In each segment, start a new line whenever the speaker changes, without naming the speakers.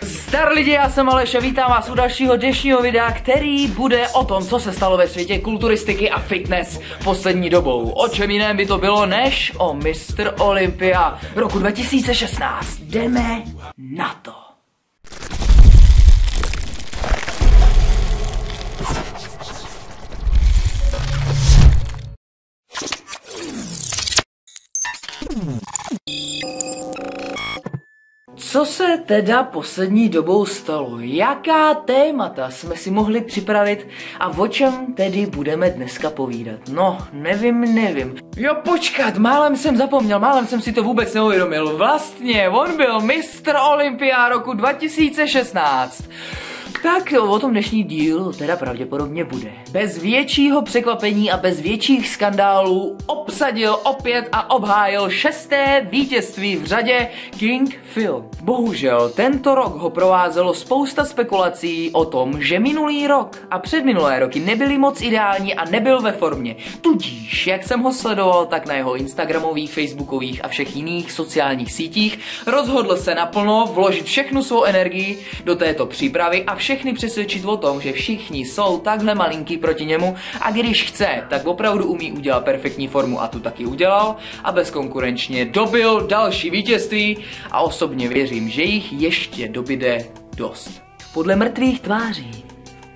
Zdar lidi, já jsem Aleš a vítám vás u dalšího dnešního videa, který bude o tom, co se stalo ve světě kulturistiky a fitness poslední dobou. O čem jiném by to bylo než o Mr. Olympia roku 2016. Jdeme na to. Co se teda poslední dobou stalo? Jaká témata jsme si mohli připravit a o čem tedy budeme dneska povídat? No, nevím. Jo, počkat, málem jsem zapomněl, málem jsem si to vůbec neuvědomil. Vlastně, on byl Mr. Olympia roku 2016. Tak o tom dnešní díl teda pravděpodobně bude. Bez většího překvapení a bez větších skandálů obsadil opět a obhájil 6. vítězství v řadě King Phil. Bohužel tento rok ho provázelo spousta spekulací o tom, že minulý rok a předminulé roky nebyly moc ideální a nebyl ve formě. Tudíž, jak jsem ho sledoval, tak na jeho instagramových, facebookových a všech jiných sociálních sítích rozhodl se naplno vložit všechnu svou energii do této přípravy a všechny přesvědčit o tom, že všichni jsou takhle malinký proti němu a když chce, tak opravdu umí udělat perfektní formu a tu taky udělal a bezkonkurenčně dobil další vítězství a osobně věřím, že jich ještě dobyde dost. Podle mrtvých tváří,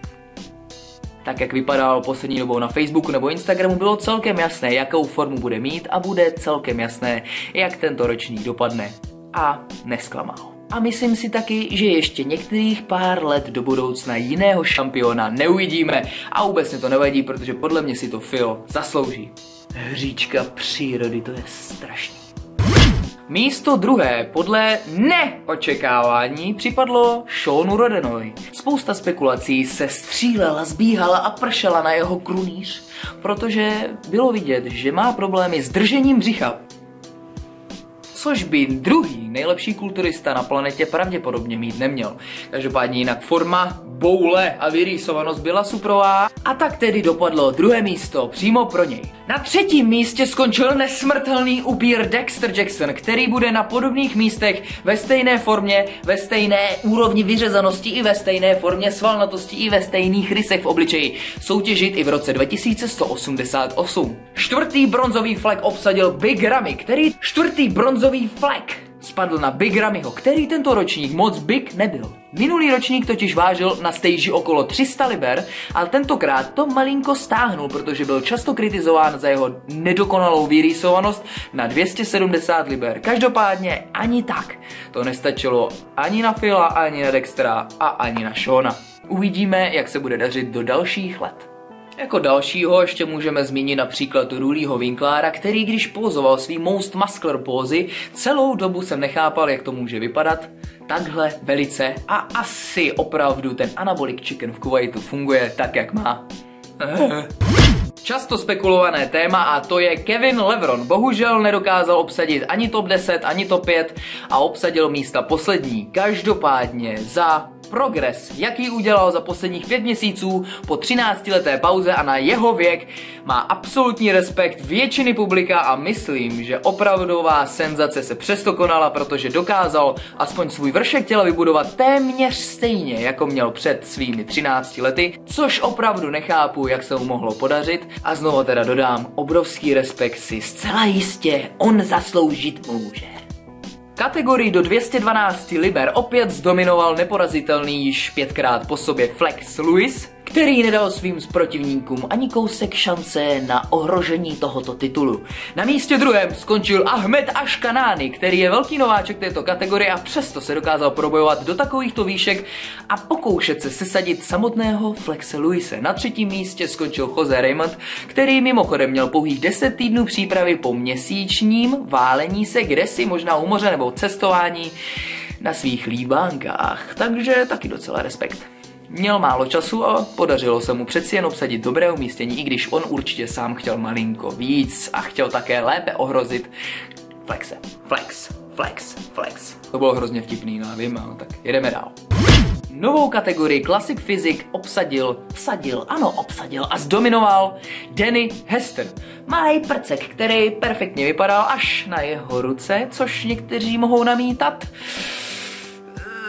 tak jak vypadal poslední dobou na Facebooku nebo Instagramu, bylo celkem jasné, jakou formu bude mít a bude celkem jasné, jak tento ročník dopadne. A nesklamal. A myslím si taky, že ještě některých pár let do budoucna jiného šampiona neuvidíme a vůbec mě to nevadí, protože podle mě si to Phil zaslouží. Hříčka přírody, to je strašný. Místo druhé podle neočekávání připadlo Seanu Rodenovi. Spousta spekulací se střílela, zbíhala a pršela na jeho krunýř, protože bylo vidět, že má problémy s držením břicha. Což by druhý nejlepší kulturista na planetě pravděpodobně mít neměl. Každopádně jinak forma, boule a vyrýsovanost byla suprová a tak tedy dopadlo druhé místo přímo pro něj. Na třetím místě skončil nesmrtelný upír Dexter Jackson, který bude na podobných místech ve stejné formě, ve stejné úrovni vyřezanosti i ve stejné formě svalnatosti i ve stejných rysech v obličeji soutěžit i v roce 2188. Čtvrtý bronzový flag obsadil Big Ramy, který spadl na Big Ramyho, který tento ročník moc big nebyl. Minulý ročník totiž vážil na stage okolo 300 liber, ale tentokrát to malinko stáhnul, protože byl často kritizován za jeho nedokonalou vyrýsovanost na 270 liber. Každopádně ani tak to nestačilo ani na Phila, ani na Dextera a ani na Seana. Uvidíme, jak se bude dařit do dalších let. Jako dalšího ještě můžeme zmínit například Rullyho Winklara, který když pózoval svý most muscular pózy, celou dobu jsem nechápal, jak to může vypadat takhle velice a asi opravdu ten anabolic chicken v Kuwaitu funguje tak, jak má. Často spekulované téma a to je Kevin Leveron. Bohužel nedokázal obsadit ani top 10, ani top 5 a obsadil místa poslední. Každopádně za progres, jaký udělal za posledních 5 měsíců po 13leté pauze a na jeho věk, má absolutní respekt většiny publika a myslím, že opravdová senzace se přesto konala, protože dokázal aspoň svůj vršek těla vybudovat téměř stejně, jako měl před svými 13 lety, což opravdu nechápu, jak se mu mohlo podařit a znovu teda dodám, obrovský respekt si zcela jistě on zasloužit může. Kategorii do 212 liber opět zdominoval neporazitelný již 5krát po sobě Flex Lewis, který nedal svým protivníkům ani kousek šance na ohrožení tohoto titulu. Na místě druhém skončil Ahmed Ashkanani, který je velký nováček této kategorie a přesto se dokázal probojovat do takovýchto výšek a pokoušet se sesadit samotného Flexe Lewise. Na třetím místě skončil Jose Raymond, který mimochodem měl pouhých 10 týdnů přípravy po měsíčním válení se kdesi, možná u moře nebo cestování na svých líbánkách, takže taky docela respekt. Měl málo času a podařilo se mu přeci jen obsadit dobré umístění, i když on určitě sám chtěl malinko víc a chtěl také lépe ohrozit Flexe. Flex. To bylo hrozně vtipný, no vím, ale tak jedeme dál. Novou kategorii Classic Physique obsadil a zdominoval Danny Hester. Malý prcek, který perfektně vypadal až na jeho ruce, což někteří mohou namítat.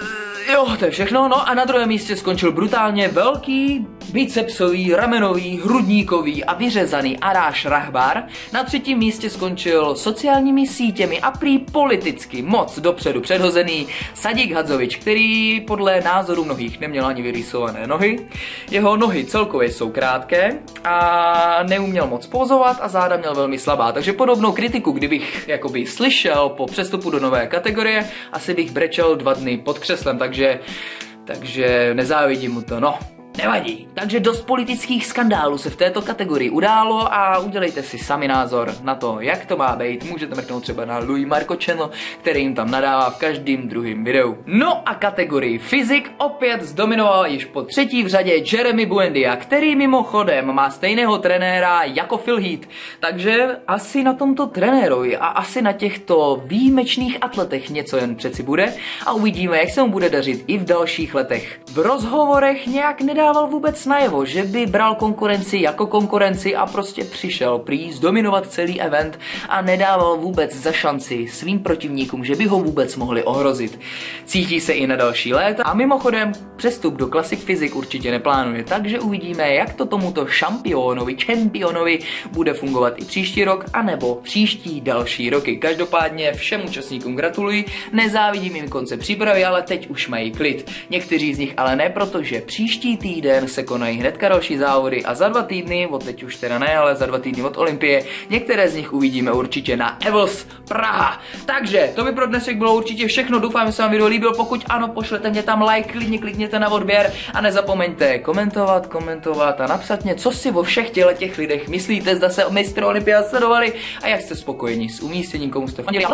Jo, to je všechno, no a na druhém místě skončil brutálně velký, bicepsový, ramenový, hrudníkový a vyřezaný Aráš Rahbar. Na třetím místě skončil sociálními sítěmi a prý politicky moc dopředu předhozený Sadik Hadzovič, který podle názoru mnohých neměl ani vyrýsované nohy. Jeho nohy celkově jsou krátké a neuměl moc pozovat a záda měl velmi slabá, takže podobnou kritiku, kdybych jakoby slyšel po přestupu do nové kategorie, asi bych brečel 2 dny pod křeslem, takže nezávidím mu to, no. Nevadí. Takže dost politických skandálů se v této kategorii událo a udělejte si sami názor na to, jak to má být. Můžete mrknout třeba na Louis Marco Channel, který jim tam nadává v každém druhém videu. No a kategorii fyzik opět zdominoval již po 3. v řadě Jeremy Buendia, který mimochodem má stejného trenéra jako Phil Heath. Takže asi na tomto trenérovi a asi na těchto výjimečných atletech něco jen přeci bude a uvidíme, jak se mu bude dařit i v dalších letech. V rozhovorech nějak nedával vůbec najevo, že by bral konkurenci jako konkurenci a prostě přišel prý zdominovat celý event a nedával vůbec za šanci svým protivníkům, že by ho vůbec mohli ohrozit. Cítí se i na další léta a mimochodem přestup do Classic Physique určitě neplánuje, takže uvidíme, jak to tomuto čempionovi bude fungovat i příští rok, anebo příští další roky. Každopádně všem účastníkům gratuluji, nezávidím jim konce přípravy, ale teď už mají klid. Někteří z nich ale ne, protože příští týden se konají hnedka další závody a za 2 týdny, od teď už teda ne, ale za 2 týdny od Olympie, některé z nich uvidíme určitě na Evels Praha. Takže to by pro dnešek bylo určitě všechno, doufám, že se vám video líbilo, pokud ano, pošlete mě tam like, klidně klikněte na odběr a nezapomeňte komentovat a napsat mě, co si o všech těch lidech myslíte, zda se mistry Olympia sledovali a jak jste spokojení s umístěním, komu jste fandili.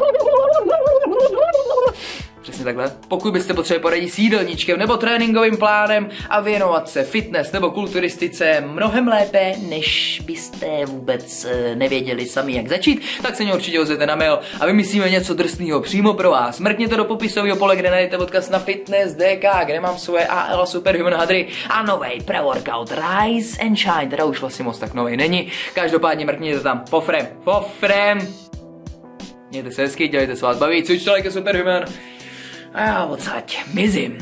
Přesně takhle. Pokud byste potřebovali poradit s jídelníčkem nebo tréninkovým plánem a věnovat se fitness nebo kulturistice mnohem lépe, než byste vůbec nevěděli sami, jak začít, tak se mě určitě ozvěte na mail a vymyslíme něco drsného přímo pro vás. Mrkněte do popisového pole, kde najdete odkaz na Fitness DK, kde mám svoje AL Superhuman hadry a novej pre-workout Rise and Shine, teda už vlastně moc tak novej není. Každopádně mrkněte tam po frame. Mějte se hezky, dělejte, co vás baví, cvičte like Superhuman. A já odsaď mizím.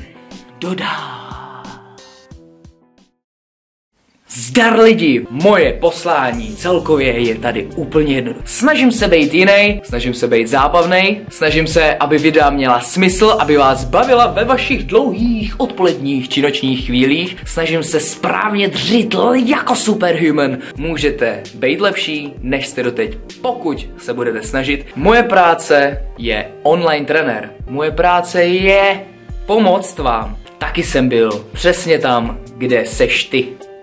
Zdar lidi, moje poslání celkově je tady úplně jednoduché. Snažím se být jiný, snažím se být zábavný, snažím se, aby videa měla smysl, aby vás bavila ve vašich dlouhých odpoledních či nočních chvílích. Snažím se správně dřít jako Superhuman. Můžete být lepší, než jste doteď, pokud se budete snažit. Moje práce je online trenér. Moje práce je pomoct vám. Taky jsem byl přesně tam, kde seš ty.